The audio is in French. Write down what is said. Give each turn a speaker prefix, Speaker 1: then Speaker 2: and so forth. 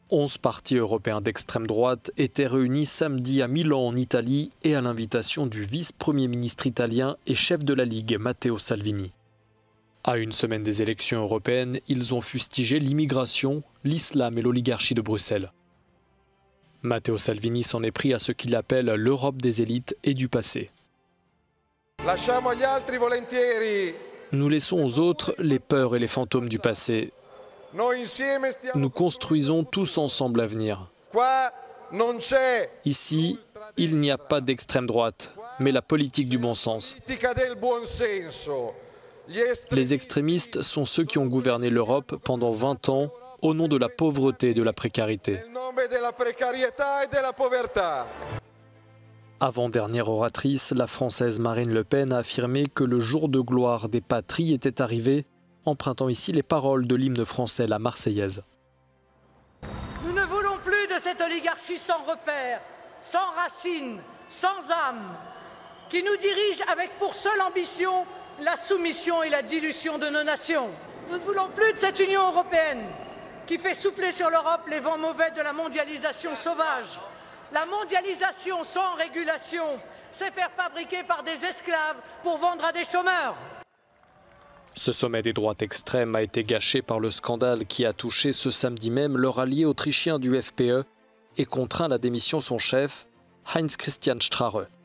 Speaker 1: 11 partis européens d'extrême droite étaient réunis samedi à Milan en Italie et à l'invitation du vice-premier ministre italien et chef de la Ligue, Matteo Salvini. À une semaine des élections européennes, ils ont fustigé l'immigration, l'islam et l'oligarchie de Bruxelles. Matteo Salvini s'en est pris à ce qu'il appelle l'Europe des élites et du passé. Nous laissons aux autres les peurs et les fantômes du passé. Nous construisons tous ensemble l'avenir. Ici, il n'y a pas d'extrême droite, mais la politique du bon sens. Les extrémistes sont ceux qui ont gouverné l'Europe pendant 20 ans au nom de la pauvreté et de la précarité. Avant-dernière oratrice, la Française Marine Le Pen a affirmé que le jour de gloire des patries était arrivé, empruntant ici les paroles de l'hymne français, la Marseillaise.
Speaker 2: Nous ne voulons plus de cette oligarchie sans repère, sans racines, sans âme, qui nous dirige avec pour seule ambition la soumission et la dilution de nos nations. Nous ne voulons plus de cette Union européenne qui fait souffler sur l'Europe les vents mauvais de la mondialisation sauvage. La mondialisation sans régulation, c'est faire fabriquer par des esclaves pour vendre à des chômeurs.
Speaker 1: Ce sommet des droites extrêmes a été gâché par le scandale qui a touché ce samedi même leur allié autrichien du FPE et contraint à la démission son chef, Heinz Christian Strache.